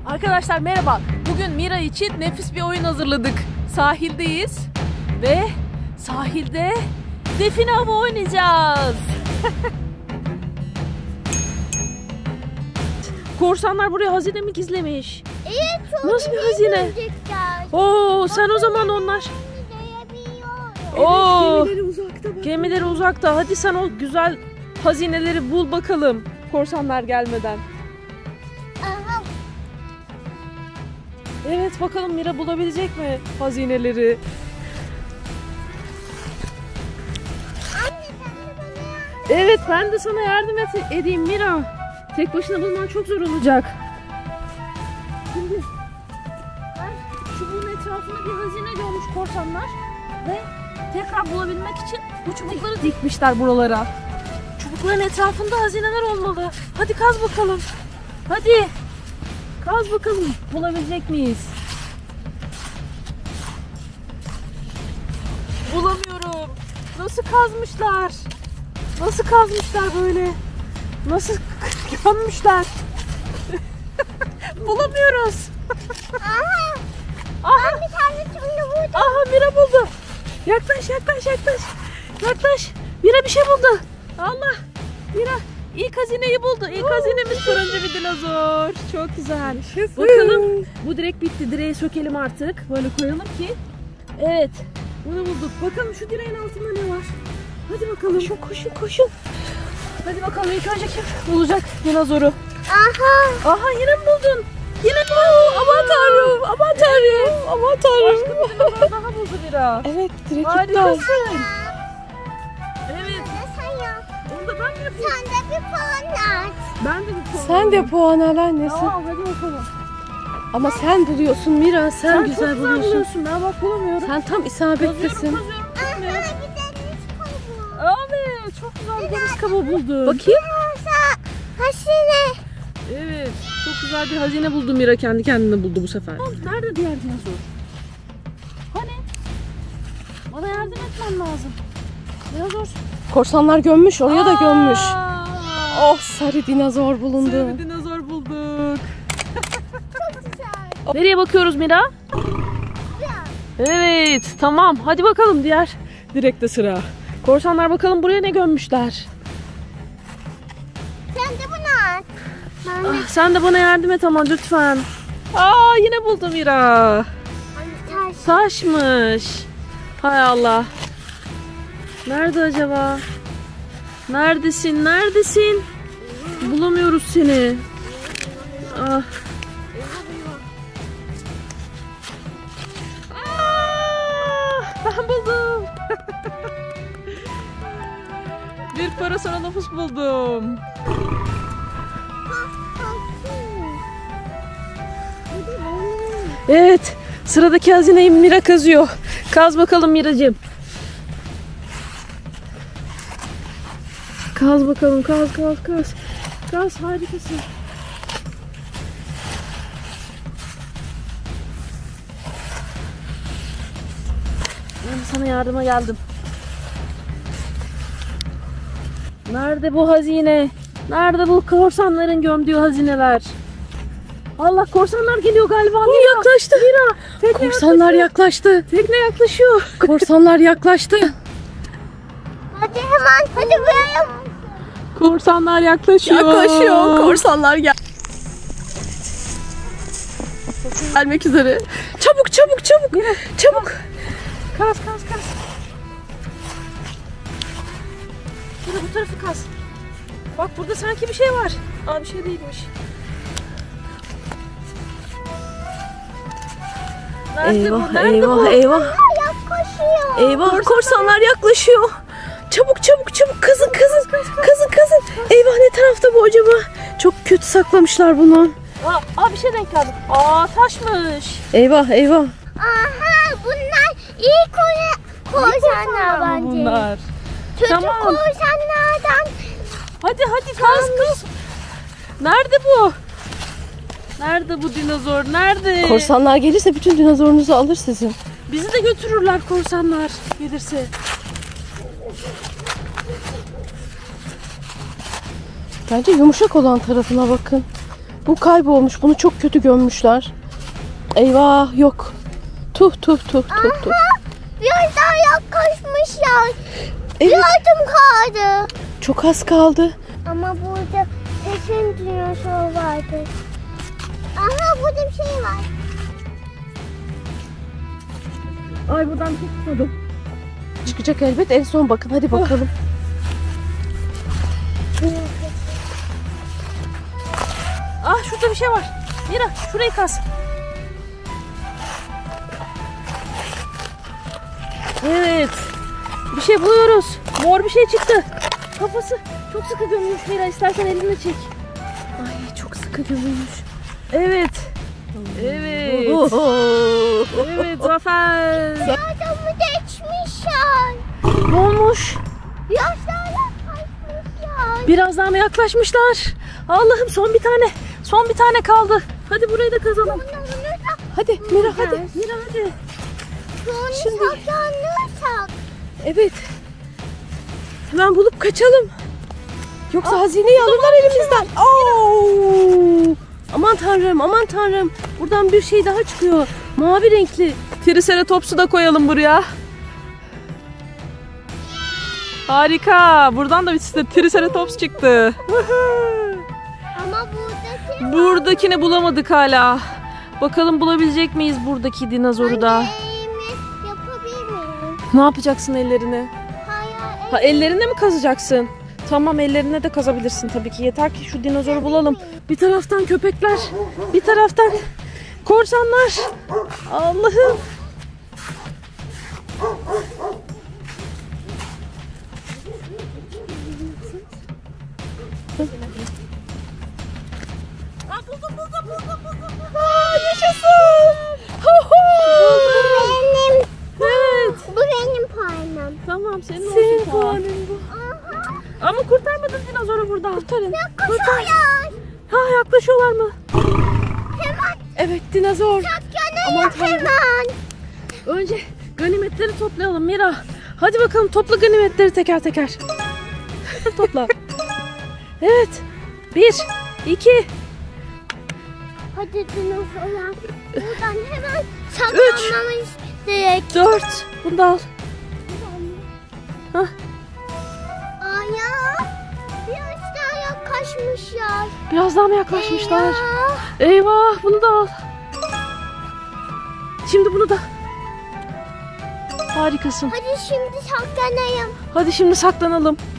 Arkadaşlar merhaba. Bugün Mira için nefis bir oyun hazırladık. Sahildeyiz ve sahilde define avı oynayacağız. Korsanlar buraya hazine mi gizlemiş? Evet, çok nasıl bir hazine? Oo, sen o zaman onlar. Oo, Gemileri uzakta bak. gemileri uzakta. Hadi sen o güzel hazineleri bul bakalım. Korsanlar gelmeden. Aha, Evet, bakalım Mira bulabilecek mi hazineleri? anne sen de bana yardım. Evet, ben de sana yardım edeyim Mira. Tek başına bulman çok zor olacak. Şimdi çubuğun etrafına bir hazine görmüş korsanlar ve tekrar bulabilmek için bu çubukları dikmişler buralara. Çubukların etrafında hazineler olmalı. Hadi kaz bakalım. Hadi. Kaz bakalım. Bulabilecek miyiz? Bulamıyorum. Nasıl kazmışlar? Nasıl kazmışlar böyle? Nasıl gömmüşler? Bulamıyoruz. Aha, Aha, bir tane şimdi buldum. aha Mira buldu. Yaklaş, yaklaş, yaklaş. Yaklaş. Mira bir şey buldu. Allah. Mira ilk hazineyi buldu. İlk hazinemiz turuncu bir dinozor. Çok güzel. Bakalım. Bu direk bitti. Direği sökelim artık. Böyle koyalım ki. Evet. Bunu bulduk. Bakalım şu direğin altında ne var? Hadi bakalım. Koşun, koşun, koşun. Hadi bakalım ilk önce kim bulacak dinozoru? Aha, Aha, yine mi buldun? Yine mi? Aman tanrım, aman tanrım, aman tanrım. Başka bir dinozor daha buldu Mira. Evet, direkt iptal. Harikasın. Evet, ne sen yap? onu da ben mi yapayım? Sen de bir puan at. Ben de bir puan Sen de alayım. puan al annesi. Tamam, hadi bakalım. Ama sen buluyorsun Mira, sen Sen güzel çok buluyorsun. Ben bak bulamıyorum. Sen tam isabetlisin. Kazıyorum, Aha, tutmuyor. bir deniz kabuğu. Abi, çok güzel bir deniz kabuğu buldum. Bakayım. Yoksa hasine. Evet, çok güzel bir hazine buldu Mira, kendi kendine buldu bu sefer. Nerede diğer dinozor? Hani? Bana yardım etmen lazım. Dinozor. Korsanlar gömmüş, oraya da gömmüş. Aa! Oh, sarı dinozor bulundu. Sarı bir dinozor bulduk. Çok güzel. Nereye bakıyoruz Mira? Ya, Evet, tamam. Hadi bakalım diğer direkte sıra. Korsanlar bakalım buraya ne gömmüşler. sen de bunu at. Ben de Ah, sen de bana yardım et ama lütfen. Aa, yine buldum Mira. taş. Taşmış. Hay Allah. Nerede acaba? Neredesin? Neredesin? Bulamıyoruz seni. Ah. Ben buldum. Bir Parasaurolophus buldum. Evet. Sıradaki hazineyi Mira kazıyor. Kaz bakalım Miracığım. Kaz bakalım. Kaz, kaz, kaz. Kaz, harikasın. Ben de sana yardıma geldim. Nerede bu hazine? Nerede bu korsanların gömdüğü hazineler? Allah, korsanlar geliyor galiba. Mira, yaklaştı. Mira, tekne Korsanlar yaklaştı. Tekne yaklaşıyor. Korsanlar yaklaştı. Hadi hemen, hadi buraya. Korsanlar yaklaşıyor. Korsanlar gelmek üzere. Çabuk, çabuk, çabuk. Mira, Çabuk. kaz, kaz, kaz. Mira, bu tarafı kaz. Bak, burada sanki bir şey var. Aa, bir şey değilmiş. Nerede Eyvah, bu? Nerede eyvah, bu? eyvah. Ayak koşuyor. Eyvah, korsanlar yaklaşıyor. Çabuk, çabuk, çabuk. Kızın, kızın. Kızın, kızın. Eyvah, ne tarafta bu acaba? Çok kötü saklamışlar bunu. Aa, bir şey denk geldi. Aa, taşmış. Eyvah, eyvah. Aha, bunlar iyi korsanlar bence. Bunlar. Kötü Tamam. korsanlardan. Hadi hadi kaz kız. Nerede bu? Nerede bu dinozor? Nerede? Korsanlar gelirse bütün dinozorunuzu alır sizin. Bizi de götürürler korsanlar gelirse. Bence yumuşak olan tarafına bakın. Bu kaybolmuş. Bunu çok kötü gömmüşler. Eyvah yok. Tuh tuh tuh tuh tuh. Biraz daha yaklaşmışlar. Evet, Yardım kaldı. çok az kaldı. Ama burada kesin dinozor vardı. Aha burada bir şey var. Ay buradan bir şey çıkmadı. Çıkacak elbet. En son bakın. Hadi bakalım. Ah şurada bir şey var. Mira şurayı kaz. Evet. Bir şey buluyoruz. Mor bir şey çıktı. Kafası çok sıkı gömülmüş. Mira istersen elinle çek. Ay çok sıkı gömülmüş. Evet. Evet. Evet Zafer. Adamı geçmişler. Ne olmuş? Biraz daha yaklaşmışlar. Biraz daha mı yaklaşmışlar? Allah'ım son bir tane. Son bir tane kaldı. Hadi burayı da kazalım. Hadi Mira hadi. Mira hadi. Şimdi saklanırsak. Evet. Hemen bulup kaçalım. Yoksa hazineyi alırlar elimizden. Oo! Aman tanrım, aman tanrım. Buradan bir şey daha çıkıyor. Mavi renkli. Triceratops'u da koyalım buraya. Harika. Buradan da bir Triceratops çıktı. Ama buradaki Buradakini bulamadık hala. Bakalım bulabilecek miyiz buradaki dinozoru da? elimi yapabilir miyim? Ne yapacaksın ellerini? Hayır. Ha ellerine mi kazacaksın? Tamam ellerine de kazabilirsin tabii ki. Yeter ki şu dinozoru bulalım. Bir taraftan köpekler, bir taraftan korsanlar. Allah'ım. Aa, yaşasın. Benim. Evet. Bu benim parmağım. Tamam senin olsun. Senin tamam. puanın bu. Aha. Ama kurtarmadın dinozoru buradan. Kurtarın. Koşuyorlar. Ha yaklaşıyorlar mı? Hemen Evet dinozor. Aman saklanayım tanrım. hemen. Önce ganimetleri toplayalım Mira. Hadi bakalım topla ganimetleri teker teker. Topla. Evet. 1, 2, Hadi dinozorlar. Buradan hemen saklanmamız gerek. 4. Bunu da al. Hah. Aya. Biraz daha yaklaşmışlar. Biraz daha mı yaklaşmışlar? Eyvah. Eyvah bunu da al. Şimdi bunu da. Harikasın. Hadi şimdi saklanayım. Hadi şimdi saklanalım.